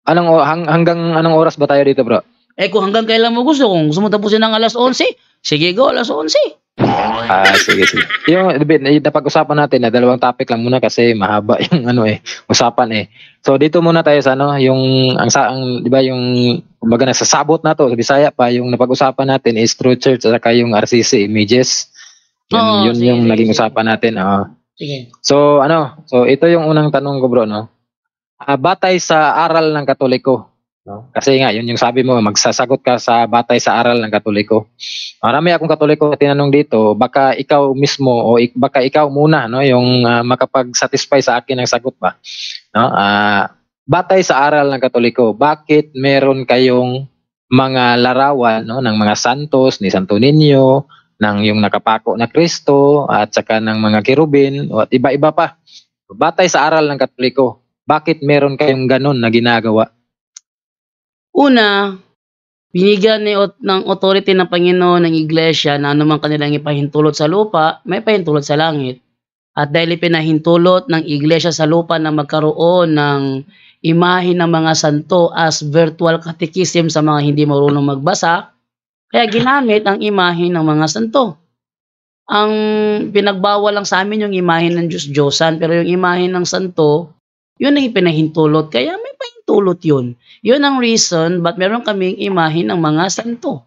Hanggang anong oras ba tayo dito, bro? Kung hanggang kailan mo gusto, kung gusto mo tapusin ng alas 11, sige go, alas 11. Sige. Yung napag-usapan natin na dalawang topic lang muna kasi mahaba yung usapan eh. So dito muna tayo sa yung di ba yung kumbaga nasasabot na to sa Bisaya pa, yung napag-usapan natin is True Church at saka yung RCC Images. Yun yung naging usapan natin. Sige. So ito yung unang tanong ko, bro, no. Batay sa aral ng Katoliko, no? Kasi nga yun yung sabi mo, magsasagot ka sa batay sa aral ng Katoliko. Marami akong Katoliko na tinanong dito, baka ikaw mismo o baka ikaw muna, no, yung makapag-satisfy sa akin ng sagot ba, no? Batay sa aral ng Katoliko, bakit meron kayong mga larawan, no, ng mga santos, ni Santo Niño, ng yung nakapako na Kristo at saka ng mga kerubin at iba-iba pa? Batay sa aral ng Katoliko, bakit meron kayong ganun na ginagawa? Una, binigyan ng authority ng Panginoon ng Iglesia na anumang kanilang ipahintulot sa lupa, may pahintulot sa langit. At dahil ipinahintulot ng Iglesia sa lupa na magkaroon ng imahe ng mga santo as virtual catechism sa mga hindi marunong magbasa, kaya ginamit ang imahe ng mga santo. Ang pinagbawal lang sa amin yung imahe ng Diyos-Diyosan, pero yung imahe ng santo, yun ang ipinahintulot, kaya may pahintulot yun. Yun ang reason ba't meron kaming imahe ng mga santo.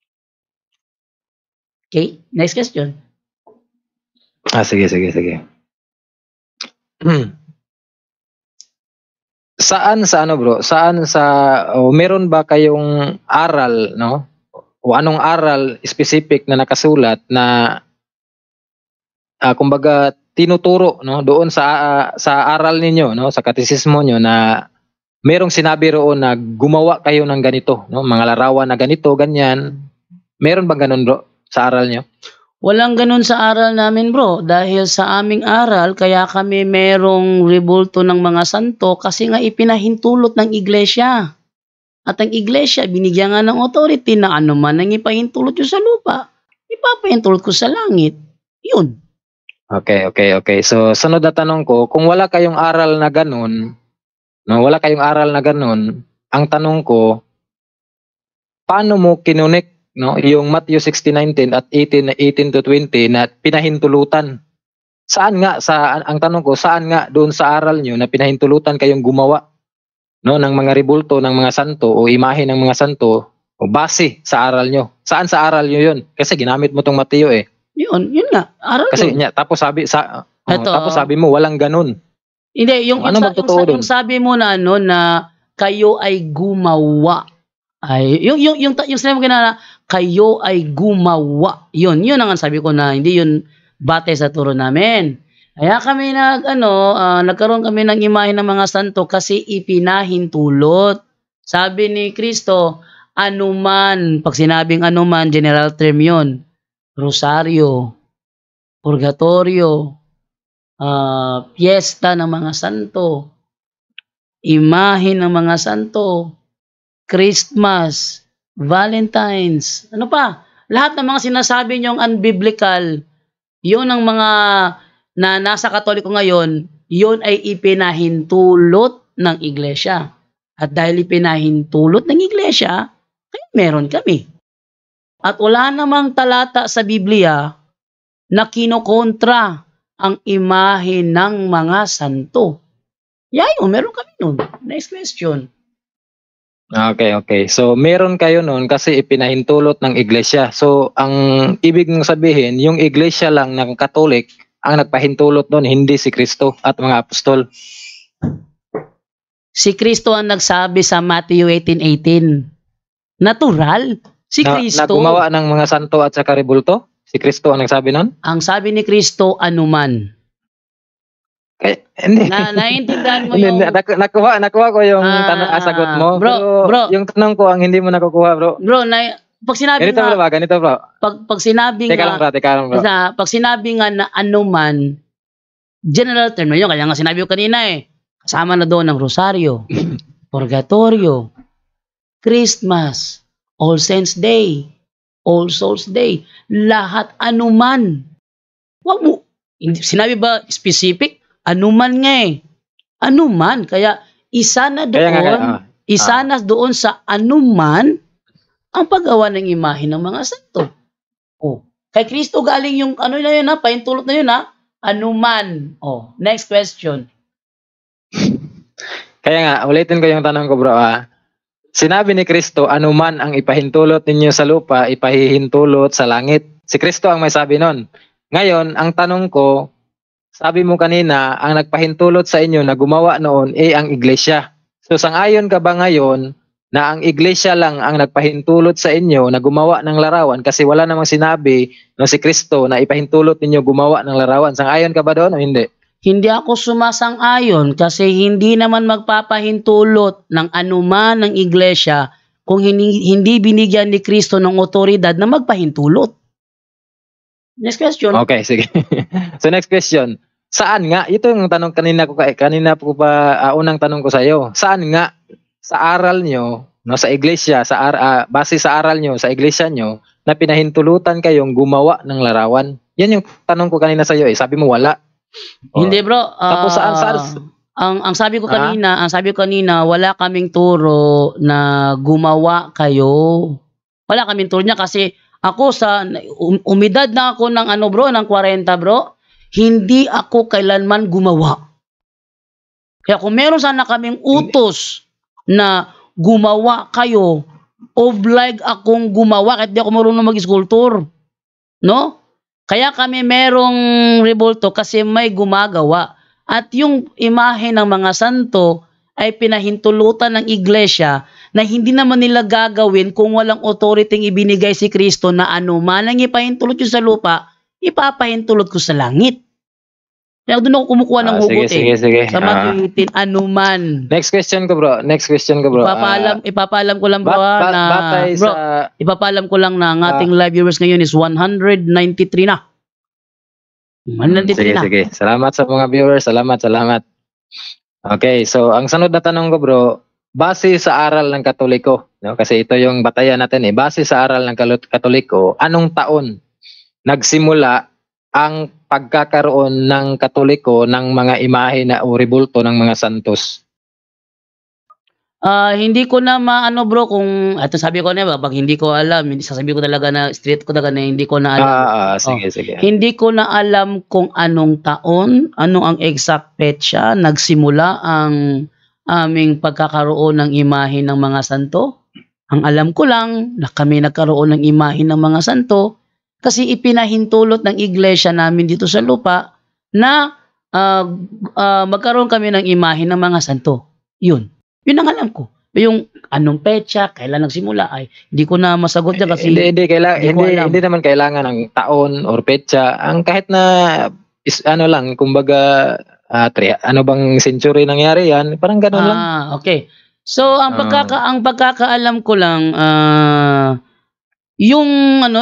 Okay, next question. Sige. Saan sa bro? Saan sa meron ba kayong aral, no? O anong aral specific na nakasulat na kumbaga tinuturo, no, doon sa aral ninyo, no, sa katisismo nyo na merong sinabi roon na gumawa kayo ng ganito, no, mga larawan na ganito, ganyan. Meron ba ganun, bro, sa aral nyo? Walang ganun sa aral namin, bro. Dahil sa aming aral, kaya kami merong rebulto ng mga santo kasi nga ipinahintulot ng Iglesia. At ang Iglesia, binigyan nga ng authority na anuman ang ipahintulot ko sa lupa, ipapahintulot ko sa langit. Yun. Okay. So, sunod na tanong ko, kung wala kayong aral na ganun, no, ang tanong ko, paano mo kinunik, no, yung Matthew 16:19 at 18 to 20 na pinahintulutan? Ang tanong ko, saan nga doon sa aral nyo na pinahintulutan kayong gumawa, no, ng mga rebulto ng mga santo o imahe ng mga santo o base sa aral nyo? Saan sa aral nyo yun? Kasi ginamit mo tong Mateo eh. Yun nga, aral kasi niya, tapos sabi mo walang ganun. Hindi, yung sabi mo na na kayo ay gumawa. Ay, yung sinabi mo na kayo ay gumawa. Yun ang sabi ko na hindi yun batay sa turo namin. Kaya kami nagkaroon kami ng imahe ng mga santo kasi ipinahintulot. Sabi ni Kristo, anuman, pag sinabing anuman, general term yun. Rosaryo, purgatorio, piyesta ng mga santo, imahe ng mga santo, Christmas, Valentine's, ano pa? Lahat ng mga sinasabi niyong unbiblical, yun ang mga na nasa Katoliko ngayon, yun ay ipinahintulot ng Iglesia. At dahil ipinahintulot ng Iglesia, kaya meron kami. At wala namang talata sa Biblia na kinokontra ang imahe ng mga santo. Meron kami nun. Next question. Okay. So, meron kayo nun kasi ipinahintulot ng Iglesia. So, ang ibig mong sabihin, yung Iglesia lang ng Katolik ang nagpahintulot nun, hindi si Kristo at mga apostol. Si Kristo ang nagsabi sa Matthew 18:18. Natural. Si Kristo. Na gumawa ng mga santo at saka rebulto? Si Kristo ang nagsabi nun? Ang sabi ni Kristo, anuman. Hindi. Naiintindihan mo yung... Nakuha ko yung sagot mo. Bro. Yung tanong ko ang hindi mo nakukuha, bro. Bro, pag sinabi ganito, bro. Pag sinabi Teka lang, bro. Pag sinabi nga na anuman, general term na yun. Kaya nga sinabi ko kanina kasama na doon ang rosaryo, purgatorio, Christmas, All Saints Day, All Souls Day, lahat anuman. Wag mo, sinabi ba specific? Anuman nga Anuman. Kaya isa na doon, isanas doon sa anuman ang paggawa ng imahe ng mga santo. Oh, kay Kristo galing yung ano na yun ha, pahintulot na yun ha, anuman. Oh, next question. Kaya nga, ulitin ko yung tanong ko bro. Sinabi ni Kristo, anuman ang ipahintulot ninyo sa lupa, ipahihintulot sa langit. Si Kristo ang may sabi nun. Ngayon, ang tanong ko, sabi mo kanina, ang nagpahintulot sa inyo na gumawa noon ang iglesia. So sang-ayon ka ba ngayon na ang iglesia lang ang nagpahintulot sa inyo na gumawa ng larawan kasi wala namang sinabi no si Kristo na ipahintulot ninyo gumawa ng larawan. Sang-ayon ka ba doon o hindi? Hindi ako sumasang-ayon kasi hindi naman magpapahintulot ng anuman ng iglesia kung hindi binigyan ni Kristo ng otoridad na magpahintulot. Next question. Okay, sige. So next question. Saan nga? Ito yung tanong kanina po pa unang tanong ko sa iyo. Saan nga sa aral nyo, no, sa iglesia, base sa aral nyo, sa iglesia nyo, na pinahintulutan kayong gumawa ng larawan? Yan yung tanong ko kanina sa iyo. Sabi mo wala. Hindi bro. Tapos saan? Ang sabi ko kanina, wala kaming turo na gumawa kayo. Wala kaming turo niya kasi ako umidad na ako ng ng 40 bro. Hindi ako kailanman gumawa. Kaya kung meron sana kaming utos na gumawa kayo, oblige akong gumawa kahit di ako marunong mag-sculpture. No? Kaya kami merong rebulto kasi may gumagawa. At yung imahe ng mga santo ay pinahintulutan ng iglesia na hindi naman nila gagawin kung walang authority ibinigay si Kristo na anuman ang ipahintulot yun sa lupa, ipapahintulot ko sa langit. Kaya doon ako kumukuha ng hugot Sige. Sa magitin anuman. Next question ko bro. Ipapaalam ko lang bro ipapaalam ko lang na ang ating live viewers ngayon is 193 na. 193 na. Sige. Salamat sa mga viewers. Salamat. Okay, so ang sunod na tanong ko bro, base sa aral ng Katoliko, no? Kasi ito yung batayan natin base sa aral ng Katoliko, anong taon nagsimula ang pagkakaroon ng Katoliko ng mga imahe na rebulto ng mga santos? Hindi ko na maano bro kung sabi ko na pag hindi ko alam, sasabihin ko talaga na straight ko talaga na hindi ko na alam. Sige. Hindi ko na alam kung anong taon, ano ang exact petsa nagsimula ang aming pagkakaroon ng imahe ng mga santo. Ang alam ko lang na kami nagkaroon ng imahe ng mga santo kasi ipinahintulot ng iglesia namin dito sa lupa na magkaroon kami ng imahe ng mga santo. Yun ang alam ko. Yung anong petsa, kailan nagsimula ay hindi ko na masagot dyan kasi hindi naman kailangan ng taon or petsa. Ang kahit na lang, kumbaga ano bang century nangyari yan, parang gano'n lang. Okay. So ang pagkakaalam ko lang yung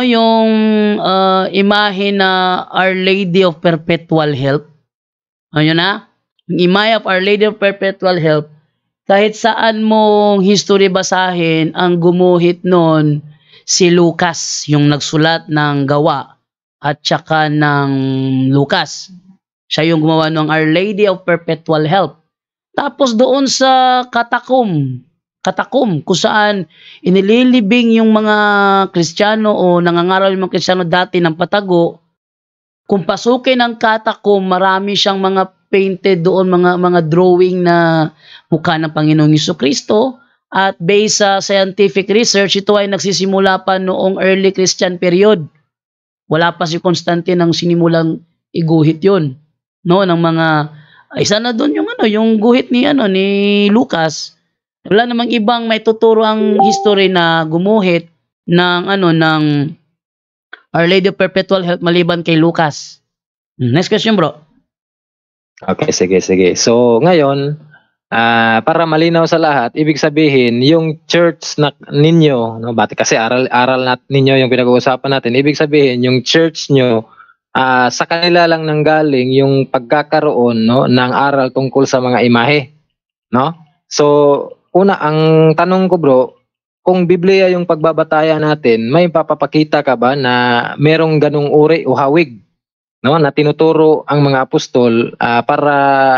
imahe na Our Lady of Perpetual Help. Ayun na. Yung imahe of Our Lady of Perpetual Help. Kahit saan mong history basahin, ang gumuhit nun si Lucas, yung nagsulat ng Gawa at saka ng Lucas. Siya yung gumawa ng Our Lady of Perpetual Help. Tapos doon sa katakom kung saan inililibing yung mga Kristiyano o nangangaral yung mga Kristiyano dati ng patago. Kung pasukin ang katakom, marami siyang mga painted doon, mga drawing na mukha ng Panginoong Jesucristo. At based sa scientific research, ito ay nagsisimula pa noong early Christian period. Wala pa si Constantine ang sinimulang iguhit yun. No, ng mga isa na doon yung guhit ni Lucas. Wala namang ibang may tuturo ang history na gumuhit ng Our Lady of Perpetual Help maliban kay Lucas. Next question bro. Okay, sige. So ngayon, para malinaw sa lahat, ibig sabihin yung church na ninyo, no, kasi aral ninyo yung pinag-uusapan natin. Ibig sabihin yung church nyo, sa kanila lang nanggaling yung pagkakaroon, no, ng aral tungkol sa mga imahe, no? So una, ang tanong ko bro, kung Biblia yung pagbabatayan natin, may papapakita ka ba na merong ganung uri o hawig, no, na tinuturo ang mga apostol para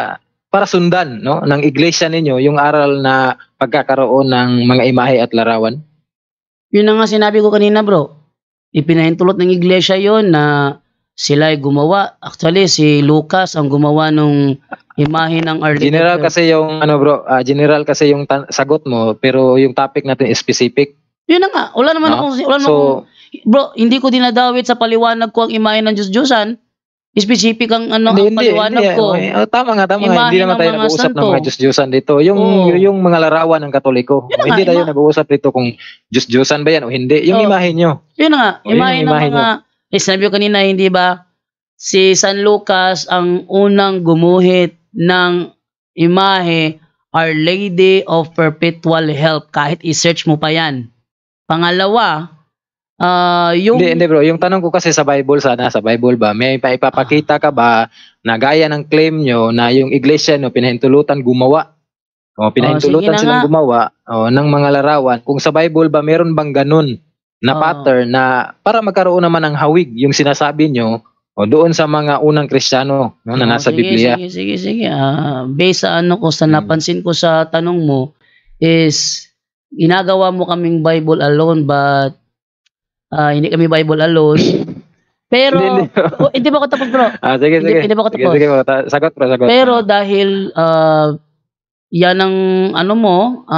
para sundan, no, ng iglesia ninyo yung aral na pagkakaroon ng mga imahe at larawan? Yun na nga sinabi ko kanina, bro. Ipinahintulot ng iglesia yon na sila ay gumawa. Actually, si Lucas ang gumawa nung imahe ng Our Lady General of kasi yung ano bro, general kasi yung sagot mo pero yung topic natin is specific, Yun na nga. Wala naman no? akong, wala naman So, akong, bro, hindi ko dinadawit sa paliwanag ko ang imahe ng Diyos-Diyosan. Specific ang ano ang paliwanag ko. Tama nga, tama nga. Imahe Hindi naman ng tayo mga nag-uusap ng santo. mga Diyos-Diyosan dito. Yung Oo. yung mga larawan ng Katoliko. Yun na nga, Hindi tayo nag-uusap dito kung Diyos-Diyosan ba yan o hindi. Yung Oo. imahe nyo. Yun na nga. O, yun Imahe yung ng imahe mga, sinabi ko kanina, hindi ba, si San Lucas ang unang gumuhit ng imahe Our Lady of Perpetual Help. Kahit i-search mo pa yan. Pangalawa, yung... Hindi bro. Yung tanong ko kasi sa Bible sana, sa Bible ba, may ipapakita ka ba na gaya ng claim nyo na yung iglesia no, pinahintulutan gumawa? O pinahintulutan sige na silang nga. gumawa ng mga larawan. Kung sa Bible ba, meron bang ganun na Oo. pattern na para magkaroon naman ng hawig yung sinasabi nyo o doon sa mga unang Kristiyano no, na nasa Sige, Biblia? Sige. Based sa ano ko, sa napansin ko sa tanong mo, is ginagawa mo kaming Bible alone, but hindi kami Bible alone. Pero, hindi ba ako tapos, bro? Sige. Hindi ba ako tapos? Sige, sagot bro, sagot. Pero dahil yan ang ano mo,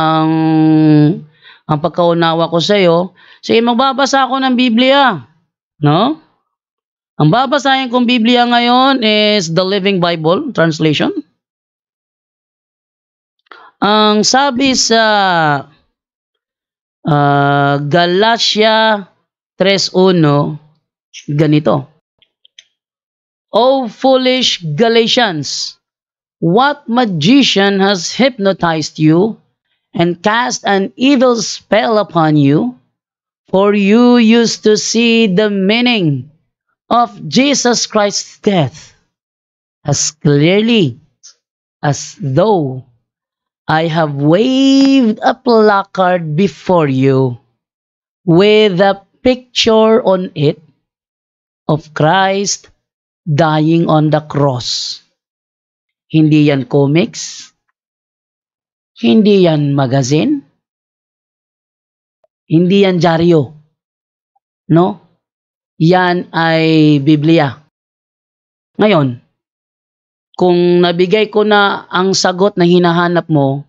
ang pagkaunawa ko sa iyo, sige, magbabasa ako ng Biblia, no? Ang babasahin kong Biblia ngayon is the Living Bible translation. Ang sabi sa Galatia 3:1, ganito: O foolish Galatians, what magician has hypnotized you and cast an evil spell upon you? For you used to see the meaning of Jesus Christ's death as clearly as though I have waved a placard before you with a picture on it of Christ dying on the cross. Hindi yan comics, hindi yan magazine, hindi yan dyaryo, no? Yan ay Biblia. Ngayon, kung nabigay ko na ang sagot na hinahanap mo,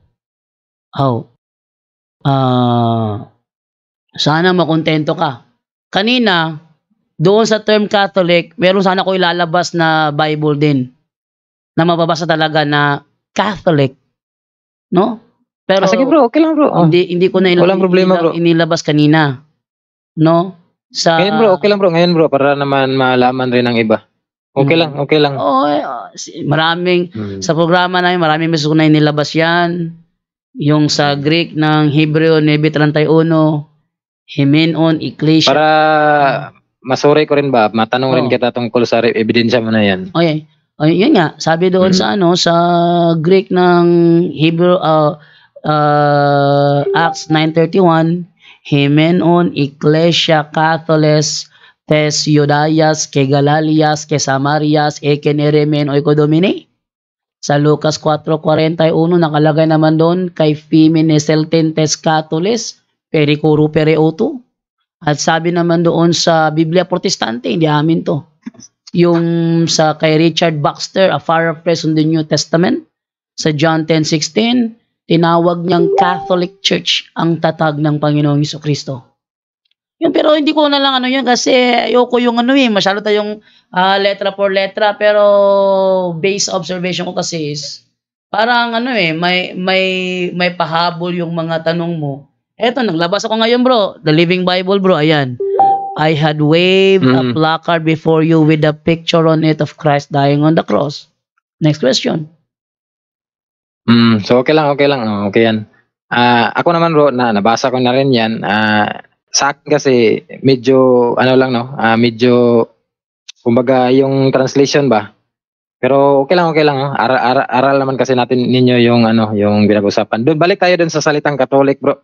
sana makontento ka. Kanina, doon sa term Catholic, meron sana ko ilalabas na Bible din na mababasa talaga na Catholic, no? Pero sige bro, okay lang bro. hindi ko na Walang problema, bro. inilabas kanina, no? Ngayon bro, okay lang bro. Ngayon bro, para naman malaman rin ng iba. Okay lang. Maraming sa programa namin, maraming beses ko na inilabas yan. Yung sa Greek ng Hebreo 9:31, Himenon, Ecclesia. Para masuri ko rin ba, matanong rin kita tungkol sa ebidensya mo na yan. Okay. Yun nga, sabi doon sa sa Greek ng Hebrew Acts 9:31, Himenon, Ecclesia, Catholes, tes Judayas, ke Galalias, ke Samarias, eken eremen oiko domini. Sa Lucas 4:41 nakalagay naman doon, kay Femines tes Catholes, pericuro pereuto. At sabi naman doon sa Biblia Protestante, hindi amin to. Yung sa kay Richard Baxter, a paraphrase on the New Testament, sa John 10:16, tinawag niyang Catholic Church ang tatag ng Panginoong Jesucristo. Yun, pero hindi ko na lang yun kasi ayoko yung masyado tayong letra for letra, pero base observation ko kasi is parang may pahabol yung mga tanong mo. Eto, naglabas ako ngayon bro, the Living Bible bro, ayan. I had waved a placard before you with a picture on it of Christ dying on the cross. Next question. So okay lang. Okay yan. Ako naman bro, nabasa ko na rin yan. Sa akin kasi medyo medyo kumbaga yung translation ba. Pero okay lang. Aral naman kasi natin ninyo yung yung pinag-usapan. Doon balik tayo dun sa salitang Catholic, bro.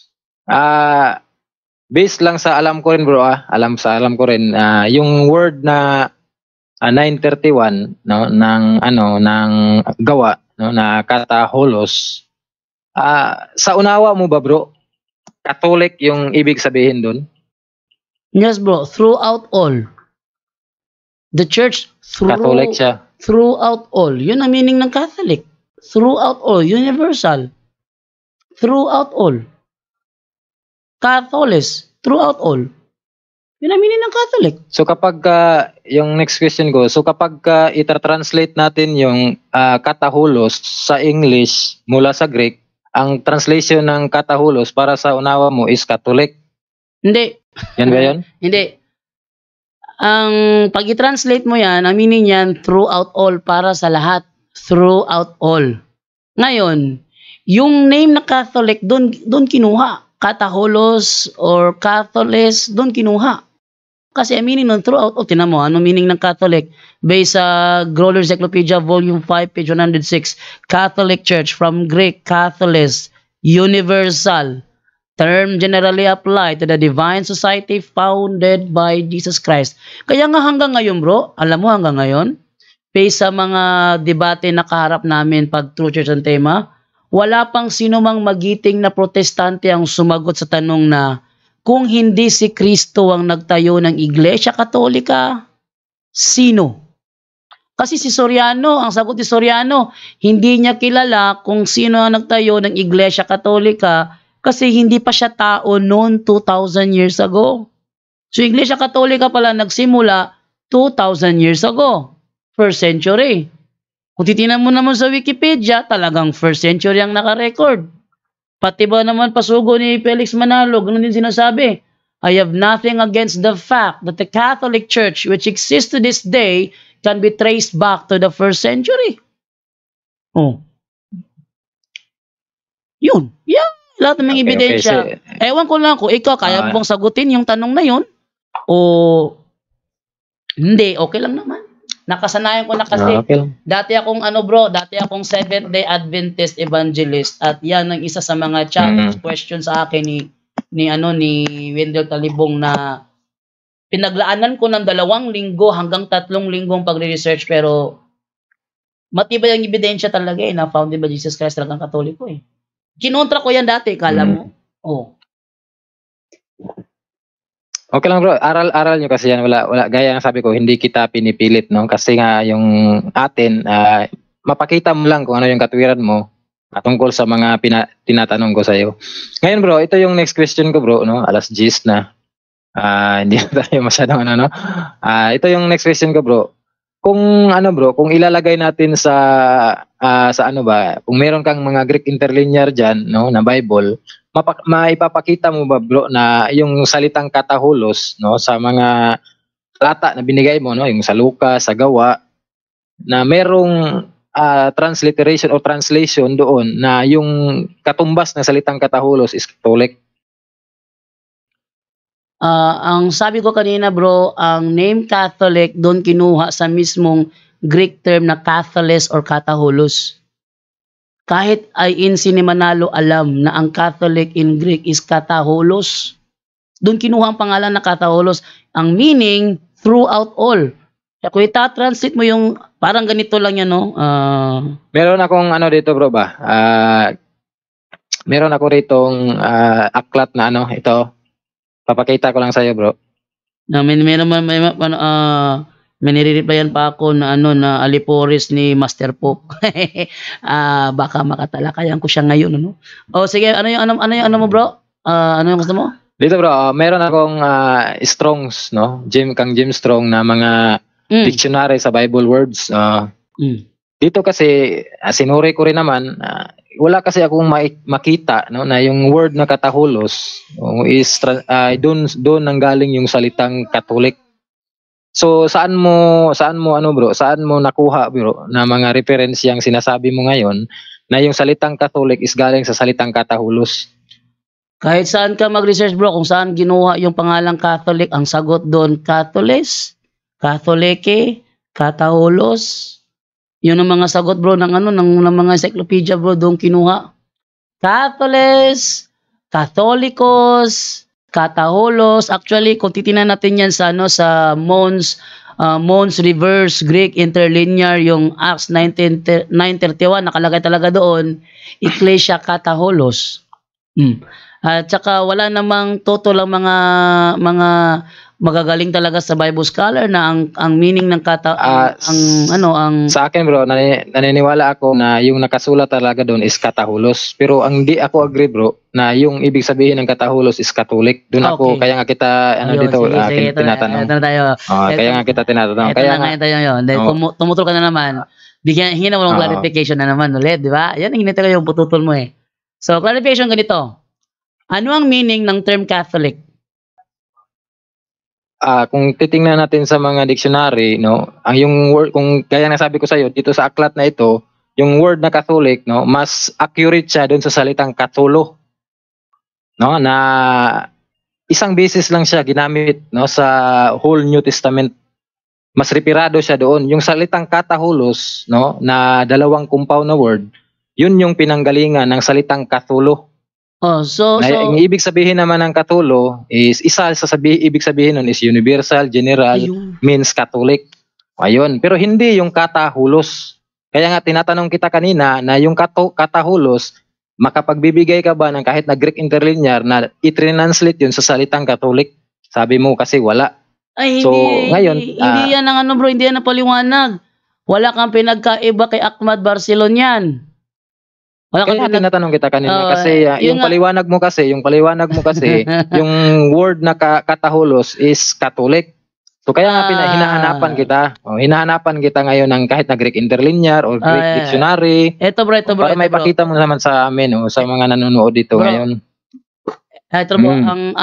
Based lang sa alam ko rin, bro, alam ko rin yung word na 9:31 no ng gawa no, na kataholos. Sa unawa mo ba, bro? Catholic yung ibig sabihin doon? Yes, bro. Throughout all. The church Catholic siya. throughout all. Yun ang meaning ng Catholic. Throughout all. Universal. Throughout all. Catholis. Throughout all. Yun ang meaning ng Catholic. So kapag yung next question ko, so kapag ita-translate natin yung kataholos sa English mula sa Greek, ang translation ng kataholos para sa unawa mo is Catholic. Hindi. Yan ba yun? Hindi. Ang pag i-translate mo yan, ang meaning yan, throughout all, para sa lahat. Throughout all. Ngayon, yung name na Catholic, doon kinuha. Kataholos or Catholis, doon kinuha. Kasi ang meaning nun, throughout all, tinan mo, ano meaning ng Catholic? Based sa Groller's Encyclopedia, Volume 5, page 106, Catholic Church, from Greek, Catholis, universal, term generally applied to the divine society founded by Jesus Christ. Kaya nga hanggang ngayon, bro, alam mo hanggang ngayon, based sa mga debate na kaharap namin pag True Church ang tema, wala pang sino mang magiting na protestante ang sumagot sa tanong na kung hindi si Kristo ang nagtayo ng Iglesia Katolika, sino? Kasi si Soriano, ang sagot ni Soriano, hindi niya kilala kung sino ang nagtayo ng Iglesia Katolika kasi hindi pa siya tao noon 2,000 years ago. So Iglesia Katolika pala nagsimula 2,000 years ago. First century. Kung titingnan mo naman sa Wikipedia, talagang first century ang nakarecord. Pati ba naman pasugo ni Felix Manalo, ganun din sinasabi. I have nothing against the fact that the Catholic Church, which exists to this day, can be traced back to the first century. Oh. Yun. Yeah. Lahat ng mga ebidensya. Okay. Ewan ko lang kung ikaw, kaya mo bang sagutin yung tanong na yun? O hindi, okay lang naman. Nakasanayan ko na kasi. Okay. Dati akong Seventh-day Adventist evangelist at yan ang isa sa mga challenge question sa akin ni Wendell Talibong na pinaglaanan ko ng 2 linggo hanggang 3 linggong pagre-research pero matibay ang ebidensya talaga na founded by Jesus Christ talagang Katoliko eh. Kinontra ko yan dati, kala mo? Oh. Okay lang bro, aral nyo kasi yan, wala, gaya ng sabi ko, hindi kita pinipilit, no? Kasi nga yung atin, mapakita mo lang kung ano yung katwiran mo tungkol sa mga tinatanong ko sa'yo. Ngayon bro, ito yung next question ko bro, no? Alas 10 na. Hindi na tayo masyadong no? Ito yung next question ko bro. Kung kung ilalagay natin sa kung meron kang mga Greek interlinear dyan, no, na Bible, maipapakita mo ba bro na yung salitang kataholos, no, sa mga talata na binigay mo, no, yung sa Lucas, sa Gawa, na merong transliteration o translation doon na yung katumbas ng salitang kataholos is Catholic? Ang sabi ko kanina bro, ang name Catholic doon kinuha sa mismong Greek term na Catholis or Kataholos. Kahit INC ni Manalo alam na ang Catholic in Greek is Kataholos. Doon kinuha ang pangalan na Kataholos. Ang meaning, throughout all. Kaya kung ita-translate mo yung, parang ganito lang yan, no? Meron akong dito bro ba? Meron ako ritong aklat na ito. Papakita ko lang sa'yo bro. May nire-replyan pa ako na na Alipores ni Master Pope. Baka makatalakayan ko siya ngayon, ano? O sige, ano yung mo bro? Ano yung gusto mo? Dito bro, meron akong Strongs, no? Kang Jim Strong na mga dictionary sa Bible words. Dito kasi sinuri ko rin naman, wala kasi akong makita, no, na yung word na kataholos is doon nanggaling yung salitang Catholic. So saan mo bro? Saan mo nakuha bro na mga referensyang sinasabi mo ngayon na yung salitang Catholic is galing sa salitang kataholos? Kahit saan ka mag-research bro, kung saan ginuha yung pangalang Catholic, ang sagot doon Catholis, Catholike, Kataholos. Yun ang mga sagot bro ng mga encyclopedia bro doon kinuha. Catholis, Catholicos, Kataholos. Actually, kung titingnan natin yan sa sa Mons Mons Reverse Greek Interlinear, yung Acts 9:31 nakalagay talaga doon, Ecclesia Kataholos. At saka wala namang totoo lang mga magagaling talaga sa Bible scholar na ang meaning ng Sa akin bro, naniniwala ako na yung nakasulat talaga doon is katahulos. Pero ang di ako agree bro, na yung ibig sabihin ng katahulos is Catholic. Doon ako, Okay. kaya nga kita, Ayun, dito, sige, tinatanong. ito na tayo. Kaya nga kita tinatanong. Ito Kaya na nga nga, ito yun. Dahil Oo. tumutol ka na naman, hingin mo ng Oo. clarification na naman ulit, di ba? Yan, hinintay ko yung pututol mo eh. So, clarification ganito. Ano ang meaning ng term Catholic? kung titingnan natin sa mga dictionary, no, ang yung word, kung gaya na sabi ko sa iyo dito sa aklat na ito, yung word na Catholic, no, mas accurate siya doon sa salitang Katulo, no, na isang beses lang siya ginamit, no, sa whole New Testament. Mas reperado siya doon. Yung salitang katahulos, no, na dalawang compound na word, yun yung pinanggalingan ng salitang Katulo. Oh, Ang ibig sabihin naman ng Katulo is ibig sabihin nun is universal, general, ayun. means Catholic. Ayun, pero hindi yung katahulos. Kaya nga tinatanong kita kanina na yung katahulos, makapagbibigay ka ba ng kahit na Greek interlinear na i-translate yun sa salitang Catholic? Sabi mo kasi wala. Ay, So, hindi, ngayon, hindi yan ang ano bro, hindi yan ang paliwanag. Wala kang pinagkaiba kay Ahmad Barcelon yan. Wala kang Kaya tinatanong kita kanina kasi yun yung nga. paliwanag mo kasi, yung word na katahulos is Catholic. So kaya nga hinahanapan kita. Hinahanapan kita ngayon ng kahit na Greek interlinear or Greek dictionary. Ito bro, Para may pakita mo naman sa amin, sa mga nanonood dito Bro. ngayon. Ito bro,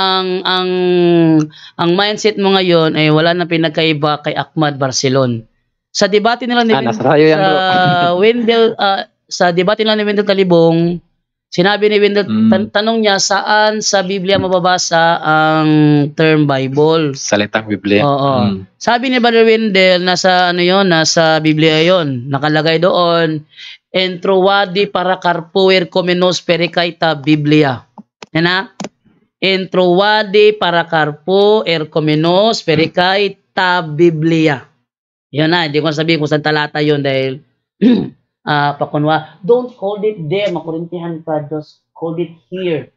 ang mindset mo ngayon ay wala na pinagkaiba kay Ahmad Barcelon. Sa debate nila ni Nasa tayo yan, bro. sa debate nila ni Wendell Talibong, sinabi ni Wendell, tanong niya saan sa Biblia mababasa ang term Bible. Salitang Biblia. Oo. Sabi ni Brother Wendell, nasa Biblia yon, nakalagay doon, Entrovadi para carpuer comenos pericaita Biblia. Yan na? Entrovadi para carpo ercomenos pericaita Biblia. Yan na, hindi ko sabihin kung saan talata yun dahil pakunwa, don't hold it there, makurintihan ka, just hold it here.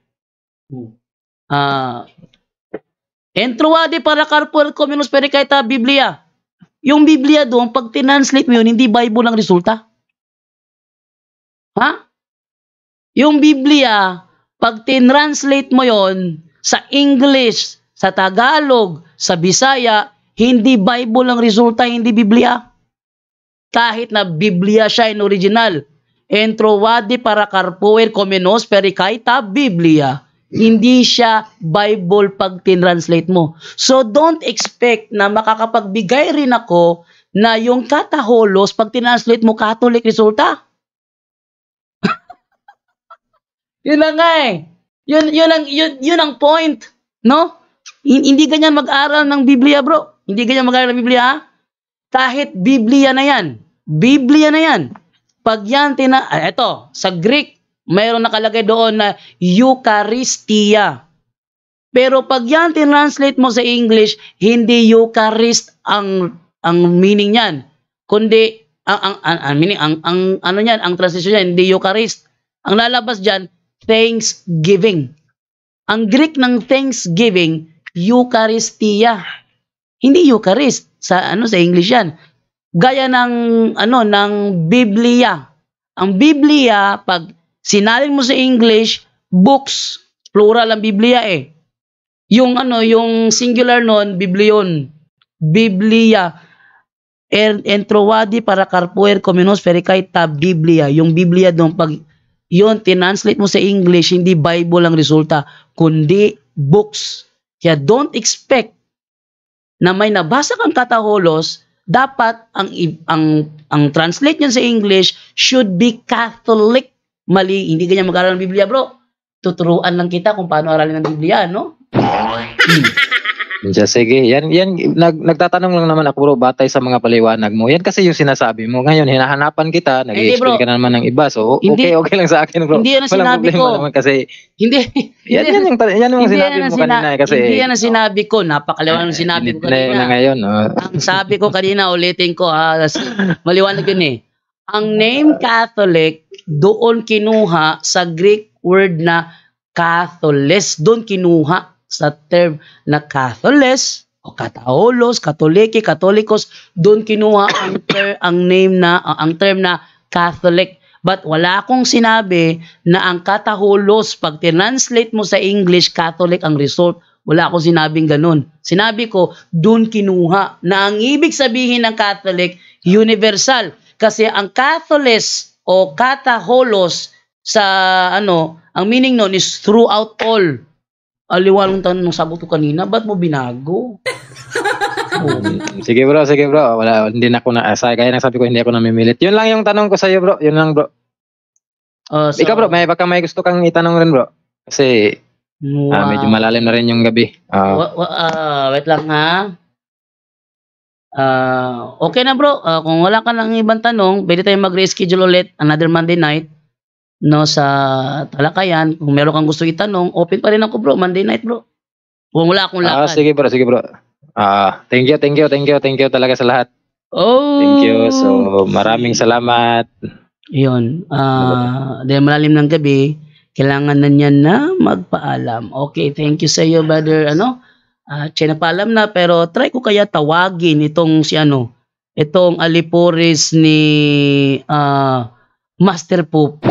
Entrovadi para carpo ercomenos pericaita Biblia. Yung Biblia doon, pag tinranslate mo yun, hindi Bible ang resulta. Ha? Yung Biblia, pag tinranslate mo yon sa English, sa Tagalog, sa Bisaya, hindi Bible ang resulta, hindi Biblia. Kahit na Biblia siya in original. Entrovadi para carpuer comenos pericaita Biblia. Hindi siya Bible pag tinranslate mo. So don't expect na makakapagbigay rin ako na yung kataholos pag tinranslate mo Catholic resulta. Yun lang nga eh. Yun ang point, no? Hindi ganyan mag-aral ng Biblia, bro. Hindi ganyan mag-aral ng Biblia, ha? Kahit Biblia na yan. Biblia na yan. Pag yan eto, sa Greek, mayroon nakalagay doon na Eucharistia. Pero pag yan tinranslate mo sa English, hindi Eucharist ang meaning niyan. Kundi ang translation niyan, hindi Eucharist. Ang lalabas diyan, Thanksgiving. Ang Greek ng Thanksgiving, Eucharistia. Hindi Eucharist sa English yan. Gaya ng Biblia. Ang Biblia pag sinalin mo sa English, books, plural ang Biblia eh. Yung singular noon, Biblion. Biblia. Entrovadi para carpuer comenos pericaita Biblia. Yung Biblia doon pag yun tinranslate mo sa English, hindi Bible ang resulta, kundi books. Kaya don't expect na may nabasa kang kataholos, dapat ang translate niyan sa English should be Catholic. Mali, hindi ganyan mag-aral ng Biblia, bro. Tuturuan lang kita kung paano aralin ng Biblia, no? Sige, yan nagtatanong lang naman ako bro, batay sa mga paliwanag mo. Yan kasi yung sinasabi mo. Ngayon hinahanapan kita, Hindi, nag-i-explain bro. ka na naman ng iba. So Hindi. okay lang sa akin bro. Hindi yan ang Walang sinabi problema ko. naman kasi Hindi. yan yung Hindi sinabi yan ang mo kanina kasi Hindi yan ang sinabi ko. Napakaliwanag ng sinabi ko na kanina. ngayon. Ang sabi ko kanina, ulitin ko ha, maliwanag yun eh. Ang name Catholic, doon kinuha sa Greek word na Catholes. Doon kinuha sa term na Catholes o Kataholos, Katoliki, Katolikos. Doon kinuha ang term na Catholic. But wala akong sinabi na ang Kataholos, pag translate mo sa English, Catholic ang result. Wala akong sinabing ganun. Sinabi ko, doon kinuha na ang ibig sabihin ng Catholic, universal. Kasi ang Catholes o Kataholos sa ang meaning nun is throughout all. Aliwanag tanong sagot ko kanina, ba't mo binago? Sige bro. Wala, hindi na ako kaya sabi ko, hindi ako namimilit. Yun lang yung tanong ko sa iyo bro. Yun lang bro. Ikaw bro, baka may gusto kang itanong rin bro. Kasi medyo malalim na rin yung gabi. Wait lang ha. Okay na bro. Kung wala ka ng ibang tanong, pwede tayong mag-reschedule ulit another Monday night. No, sa Talakayan. Kung meron kang gusto itanong, open pa rin ako bro, Monday night bro. Kung wala akong lakad. Sige bro. Thank you talaga sa lahat. Thank you. So, maraming salamat. Yun. Dahil malalim ng gabi, kailangan na niya na magpaalam. Okay, thank you sa iyo, brother. Siya nagpaalam na, pero try ko kaya tawagin itong itong Alipores ni Master Poop.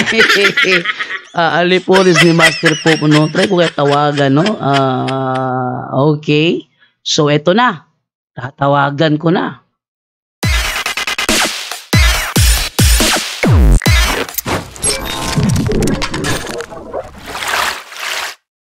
Alipores ni Master Poop, no? Try ko kaya tawagan, no? Okay. So, eto na. Tatawagan ko na.